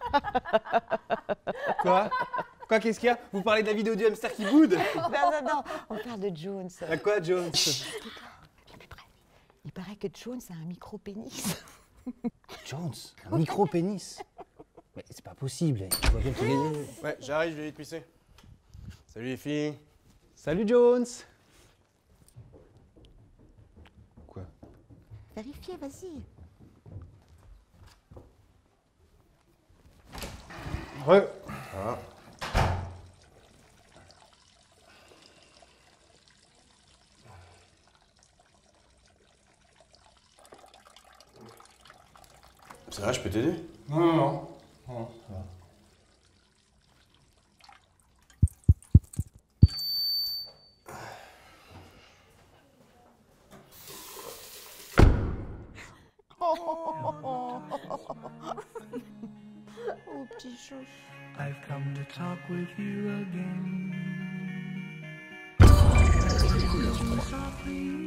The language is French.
Quoi? Quoi, qu'est-ce qu'il y a? Vous parlez de la vidéo du hamster qui boude? Non, on parle de Jones. À quoi, Jones? Viens plus près. Il paraît que Jones a un micro-pénis. Jones? Un micro-pénis? Mais c'est pas possible, il voit bien qu'il est... Ouais, j'arrive, je vais vite pisser. Salut les filles. Salut, Jones! Quoi? Vérifiez, vas-y. Ouais. Ah. Ça va, je peux t'aider? Non, ça va. Oh, petit chouchou. I've come to talk with you again. Softly